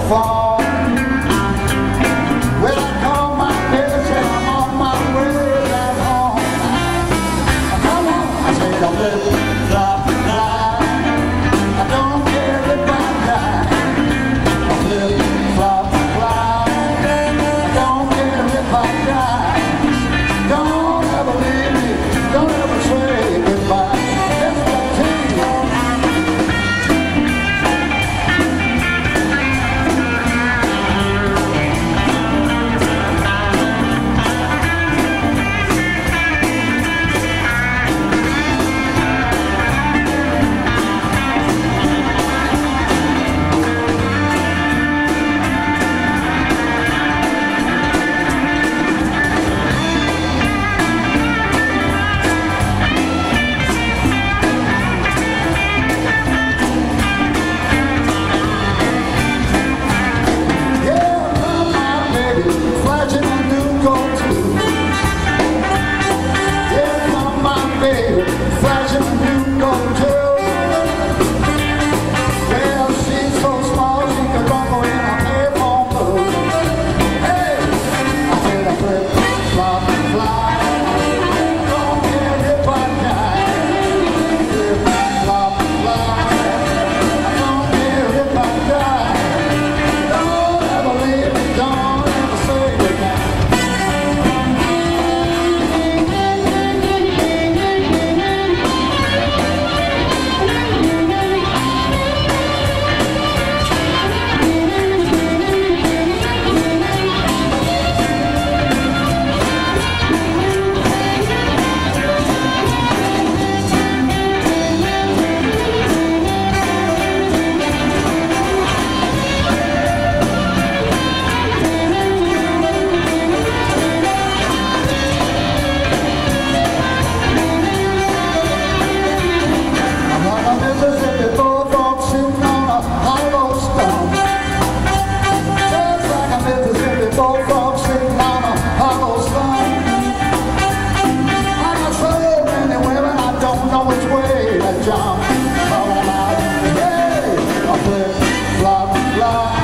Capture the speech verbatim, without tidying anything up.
fall. Well, I call my kids and I'm on my way back home. Come on, I say, don't live, flop, fly. I don't care if I die. Don't live, flop, fly. I don't care if I die. Don't ever leave me, don't ever say goodbye. That's what I tell you. Flashing a new gold tail. Well, she's so small she could rumble in a payphone booth. Hey, I said I flip, flop, fly. Don't care if I die. Flip, flop, fly. I don't care if I die. Don't ever leave me, don't ever say goodbye. Both folks sitting on a hollow stone. I got so many women I don't know which way to jump. All out, hey, I flip, flop, flop.